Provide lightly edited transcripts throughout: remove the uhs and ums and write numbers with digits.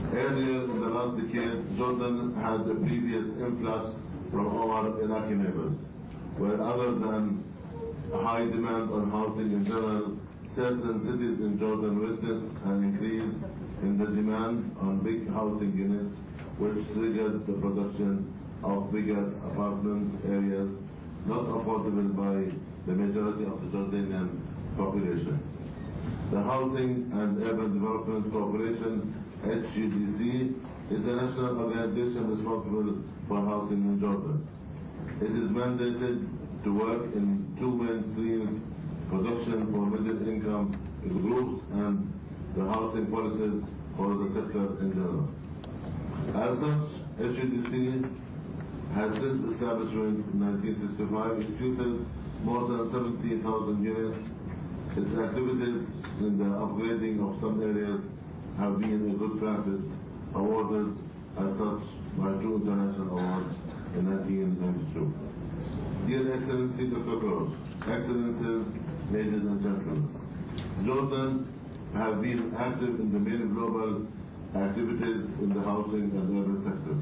Earlier in the last decade, Jordan had a previous influx from our Iraqi neighbors, where other than a high demand on housing in general, certain cities in Jordan witnessed an increase in the demand on big housing units, which triggered the production of bigger apartment areas not affordable by the majority of the Jordanian population. The Housing and Urban Development Corporation, HUDC, is the national organization responsible for housing in Jordan. It is mandated to work in two main streams: production for middle-income groups and the housing policies for the sector in general. As such, HUDC has since establishment in 1965 instituted more than 70,000 units. Its activities in the upgrading of some areas have been a good practice, awarded as such by two international awards in 1992. Dear Excellency Dr. Gross, Excellencies, ladies and gentlemen, Jordan have been active in the main global activities in the housing and urban sectors,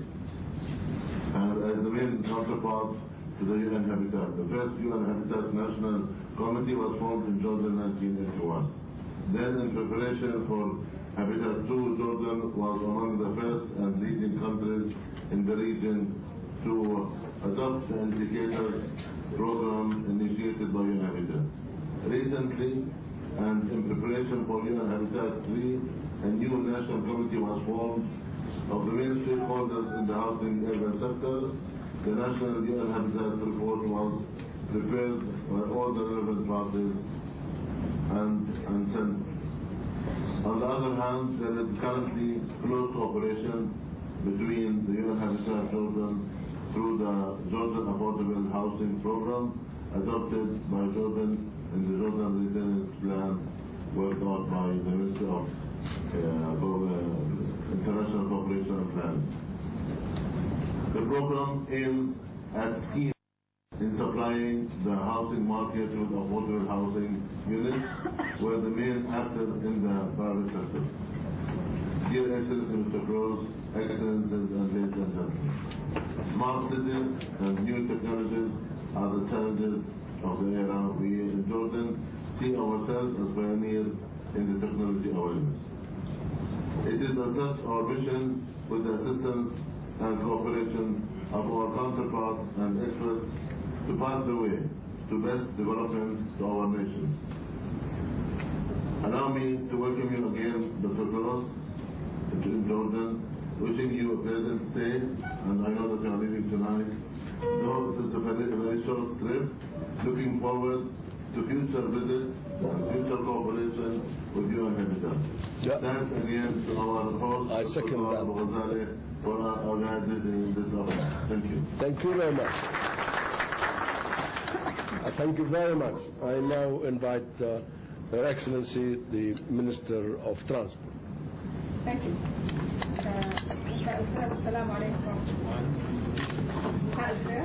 and as the main counterpart to the UN Habitat. The first UN Habitat National Committee was formed in Jordan in 1981. Then, in preparation for Habitat 2, Jordan was among the first and leading countries in the region to adopt the indicator program initiated by UN Habitat. Recently, and in preparation for UN Habitat 3, a new national committee was formed of the main stakeholders in the housing urban sector. The national UN Habitat report was prepared by all the relevant parties and sent. On the other hand, there is currently close cooperation between the UN Habitat Jordan through the Jordan Affordable Housing Program adopted by Jordan in the Jordan Resilience Plan worked out by the Ministry of International Cooperation and Planning. The program aims at scheme in supplying the housing market with affordable housing units, where the main actor in the private sector. Dear Excellency Mr. Gross, Excellencies and ladies and gentlemen, smart cities and new technologies are the challenges of the era. We in Jordan see ourselves as pioneers in the technology awareness. It is as such our mission, with the assistance and cooperation of our counterparts and experts, to pave the way to best development to our nations. Allow me to welcome you again, Dr. Gross, in Jordan, wishing you a pleasant stay, and I know that you are leaving tonight. Though it is a very short trip, looking forward to future visits and future cooperation with you and Habitat. Yeah. Thanks again to our host, I second that. For organizing this event. Thank you. Thank you very much. Thank you very much. I now invite Her Excellency, the Minister of Transport. Thank you. السلام عليكم. مساء الخير.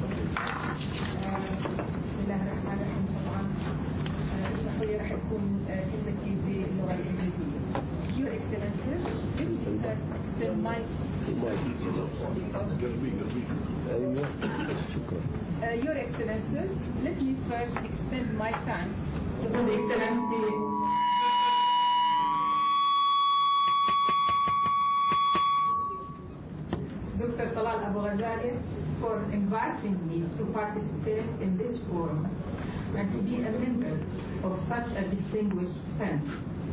بسم الله الرحمن الرحيم. طبعا اسمحوا لي راح تكون كلمتي باللغة الإنجليزية. Your Excellency, let me first extend my Your Excellencies, let me first extend my thanks to His Excellency Dr. Talal Abu Ghazali for inviting me to participate in this forum and to be a member of such a distinguished panel.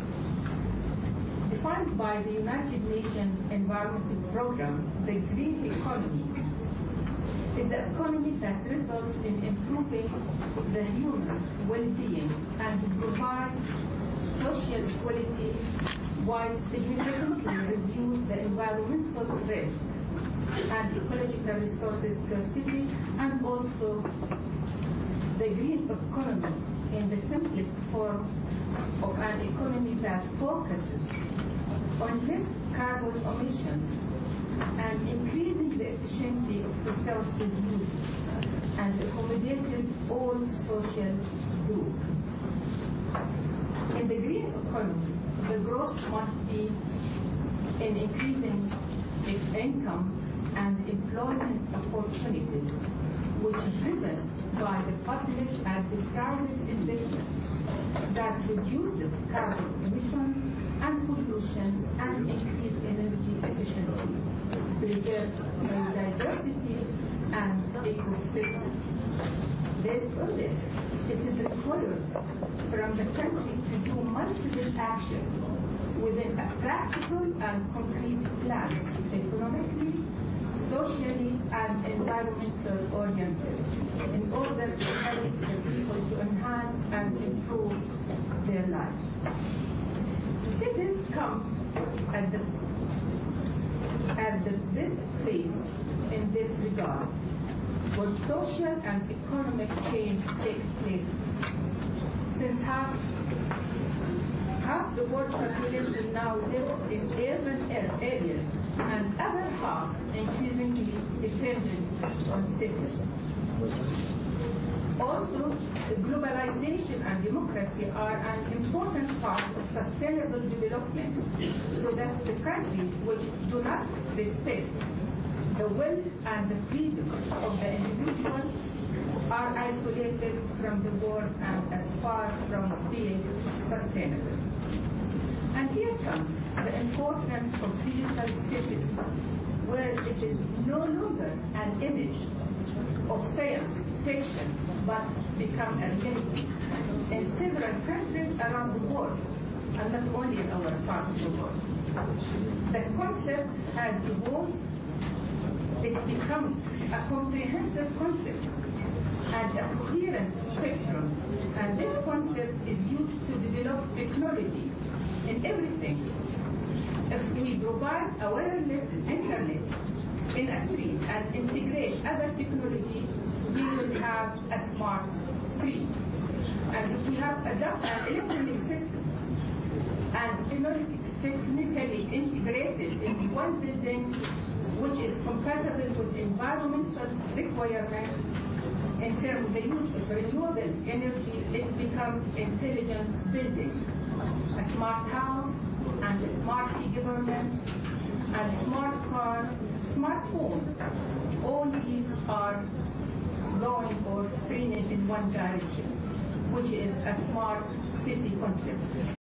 Defined by the United Nations Environmental Programme, the green economy is the economy that results in improving the human well-being and provide social equality while significantly reduce the environmental risk and ecological resources scarcity, and also the green economy in the simplest form of an economy that focuses on less carbon emissions and increasing the efficiency of resources use and accommodating all social groups. In the green economy, the growth must be in increasing income and employment opportunities, which is driven by the public and the private investment that reduces carbon emissions and pollution and increase energy efficiency, preserve biodiversity and ecosystem. Based on this, it is required from the country to do multiple actions within a practical and concrete plan, economically, socially, and environmentally oriented, in order to help the people to enhance and improve their lives. Cities come at the best place in this regard, where social and economic change takes place. Since half the world's population now lives in urban areas, and other half increasingly dependent on cities. Also, globalization and democracy are an important part of sustainable development, so that the countries which do not respect the will and the freedom of the individual are isolated from the world and as far from being sustainable. And here comes the importance of digital cities, where it is no longer an image of science fiction, but become a reality in several countries around the world, and not only in our part of the world. The concept has evolved. It's become a comprehensive concept and a coherent spectrum, and this concept is used to develop technology in everything. If we provide a wireless internet in a street and integrate other technology, we will have a smart street. And if we have an electronic system and technically integrated in one building, which is compatible with environmental requirements in terms of the use of renewable energy, it becomes intelligent building. A smart house and a smart e-government and smart car, smartphones, all these are going or streaming in one direction, which is a smart city concept.